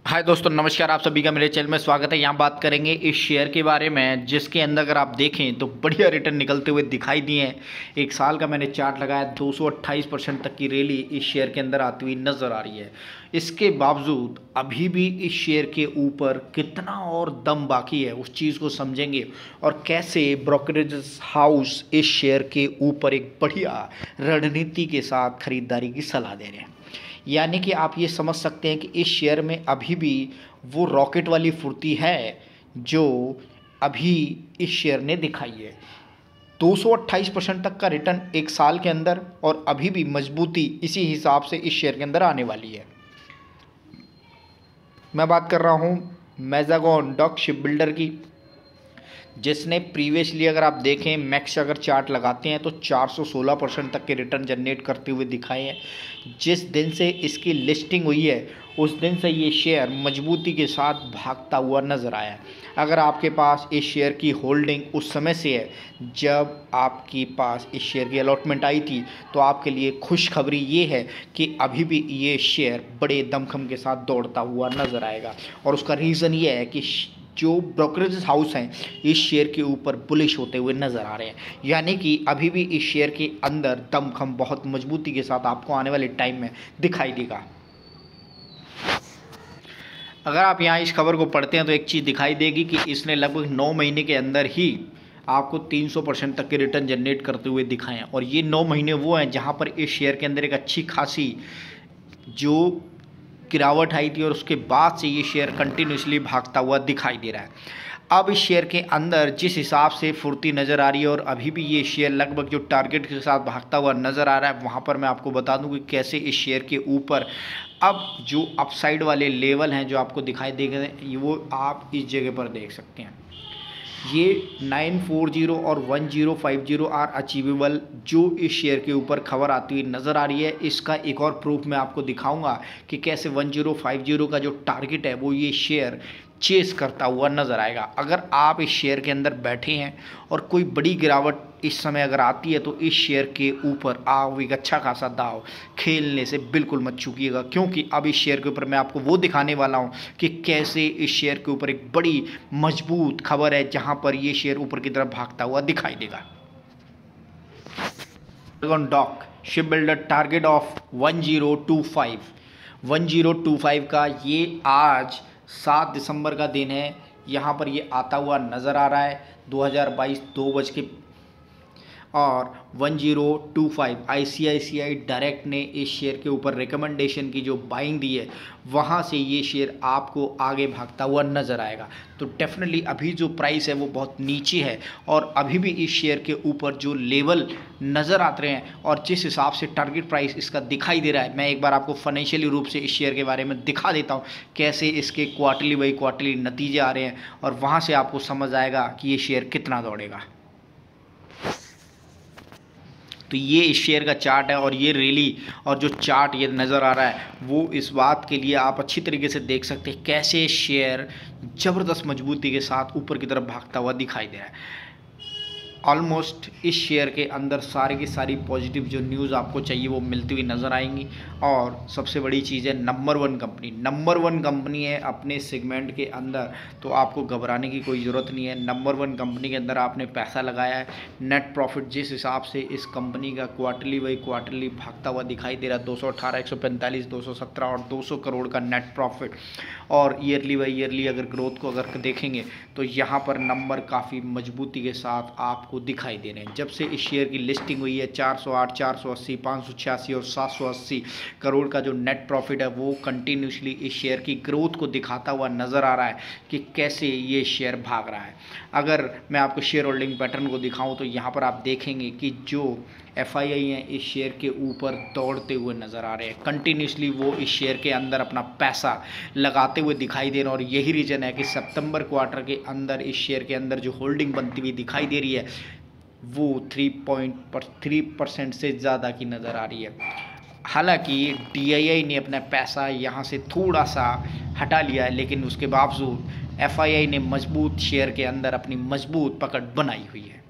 हाय दोस्तों, नमस्कार। आप सभी का मेरे चैनल में स्वागत है। यहाँ बात करेंगे इस शेयर के बारे में जिसके अंदर अगर आप देखें तो बढ़िया रिटर्न निकलते हुए दिखाई दिए हैं। एक साल का मैंने चार्ट लगाया, 228% तक की रैली इस शेयर के अंदर आती हुई नज़र आ रही है। इसके बावजूद अभी भी इस शेयर के ऊपर कितना और दम बाकी है उस चीज़ को समझेंगे और कैसे ब्रोकरेज हाउस इस शेयर के ऊपर एक बढ़िया रणनीति के साथ खरीदारी की सलाह दे रहे हैं। यानी कि आप ये समझ सकते हैं कि इस शेयर में अभी भी वो रॉकेट वाली फुर्ती है जो अभी इस शेयर ने दिखाई है। 228% तक का रिटर्न एक साल के अंदर और अभी भी मजबूती इसी हिसाब से इस शेयर के अंदर आने वाली है। मैं बात कर रहा हूँ मैजागॉन डॉक शिप बिल्डर की, जिसने प्रीवियसली अगर आप देखें मैक्स अगर चार्ट लगाते हैं तो 416% तक के रिटर्न जनरेट करते हुए दिखाए हैं। जिस दिन से इसकी लिस्टिंग हुई है उस दिन से ये शेयर मजबूती के साथ भागता हुआ नज़र आया है। अगर आपके पास इस शेयर की होल्डिंग उस समय से है जब आपके पास इस शेयर की अलॉटमेंट आई थी तो आपके लिए खुशखबरी ये है कि अभी भी ये शेयर बड़े दमखम के साथ दौड़ता हुआ नज़र आएगा। और उसका रीज़न ये है कि जो ब्रोकरेज हाउस हैं इस शेयर के ऊपर बुलिश होते हुए नज़र आ रहे हैं। यानी कि अभी भी इस शेयर के अंदर दमखम बहुत मजबूती के साथ आपको आने वाले टाइम में दिखाई देगा। अगर आप यहाँ इस खबर को पढ़ते हैं तो एक चीज़ दिखाई देगी कि इसने लगभग 9 महीने के अंदर ही आपको 300% तक के रिटर्न जनरेट करते हुए दिखाए हैं। और ये 9 महीने वो हैं जहाँ पर इस शेयर के अंदर एक अच्छी खासी जो गिरावट आई थी और उसके बाद से ये शेयर कंटिन्यूसली भागता हुआ दिखाई दे रहा है। अब इस शेयर के अंदर जिस हिसाब से फुर्ती नज़र आ रही है और अभी भी ये शेयर लगभग जो टारगेट के साथ भागता हुआ नज़र आ रहा है, वहाँ पर मैं आपको बता दूँ कि कैसे इस शेयर के ऊपर अब जो अपसाइड वाले लेवल हैं जो आपको दिखाई देंगे वो आप इस जगह पर देख सकते हैं। ये 940 और 1050 आर अचीवेबल जो इस शेयर के ऊपर खबर आती हुई नज़र आ रही है। इसका एक और प्रूफ मैं आपको दिखाऊंगा कि कैसे 1050 का जो टारगेट है वो ये शेयर चेस करता हुआ नज़र आएगा। अगर आप इस शेयर के अंदर बैठे हैं और कोई बड़ी गिरावट इस समय अगर आती है तो इस शेयर के ऊपर आप एक अच्छा खासा दाव खेलने से बिल्कुल मत चूकिएगा, क्योंकि अब इस शेयर के ऊपर मैं आपको वो दिखाने वाला हूँ कि कैसे इस शेयर के ऊपर एक बड़ी मजबूत खबर है जहाँ पर ये शेयर ऊपर की तरफ भागता हुआ दिखाई देगा। Dock ship builder target of 1025 का ये आज 7 दिसंबर का दिन है। यहाँ पर ये आता हुआ नज़र आ रहा है 2022 2 बज के और 1025 आईसीआईसीआई डायरेक्ट ने इस शेयर के ऊपर रिकमेंडेशन की जो बाइंग दी है वहाँ से ये शेयर आपको आगे भागता हुआ नज़र आएगा। तो डेफिनेटली अभी जो प्राइस है वो बहुत नीचे है और अभी भी इस शेयर के ऊपर जो लेवल नज़र आते हैं और जिस हिसाब से टारगेट प्राइस इसका दिखाई दे रहा है, मैं एक बार आपको फाइनेंशियली रूप से इस शेयर के बारे में दिखा देता हूँ कैसे इसके क्वार्टरली बाई क्वार्टरली नतीजे आ रहे हैं और वहाँ से आपको समझ आएगा कि ये शेयर कितना दौड़ेगा। तो ये इस शेयर का चार्ट है और ये रैली और जो चार्ट ये नज़र आ रहा है वो इस बात के लिए आप अच्छी तरीके से देख सकते हैं कैसे शेयर ज़बरदस्त मजबूती के साथ ऊपर की तरफ भागता हुआ दिखाई दे रहा है। ऑलमोस्ट इस शेयर के अंदर सारी की सारी पॉजिटिव जो न्यूज़ आपको चाहिए वो मिलती हुई नज़र आएंगी। और सबसे बड़ी चीज़ है नंबर वन कंपनी है अपने सेगमेंट के अंदर, तो आपको घबराने की कोई ज़रूरत नहीं है। नंबर 1 कंपनी के अंदर आपने पैसा लगाया है। नेट प्रॉफिट जिस हिसाब से इस कंपनी का क्वार्टरली बाई क्वार्टरली भागता हुआ दिखाई दे रहा है 218, 145, 217 और 200 करोड़ का नेट प्रॉफिट। और ईयरली बाई ईयरली अगर ग्रोथ को अगर देखेंगे तो यहाँ पर नंबर काफ़ी मजबूती के साथ आपको दिखाई दे रहे हैं। जब से इस शेयर की लिस्टिंग हुई है 408, 480, 586 और 780 करोड़ का जो नेट प्रॉफिट है वो कंटिन्यूसली इस शेयर की ग्रोथ को दिखाता हुआ नज़र आ रहा है कि कैसे ये शेयर भाग रहा है। अगर मैं आपको शेयर होल्डिंग पैटर्न को दिखाऊं तो यहाँ पर आप देखेंगे कि जो एफआईआई हैं इस शेयर के ऊपर दौड़ते हुए नज़र आ रहे हैं। कंटिन्यूसली वो इस शेयर के अंदर अपना पैसा लगाते हुए दिखाई दे रहे हैं और यही रीज़न है कि सितंबर क्वार्टर के अंदर इस शेयर के अंदर जो होल्डिंग बनती हुई दिखाई दे रही है वो 3.3% से ज़्यादा की नज़र आ रही है। हालांकि डीआईआई ने अपना पैसा यहाँ से थोड़ा सा हटा लिया है, लेकिन उसके बावजूद एफआईआई ने मजबूत शेयर के अंदर अपनी मजबूत पकड़ बनाई हुई है।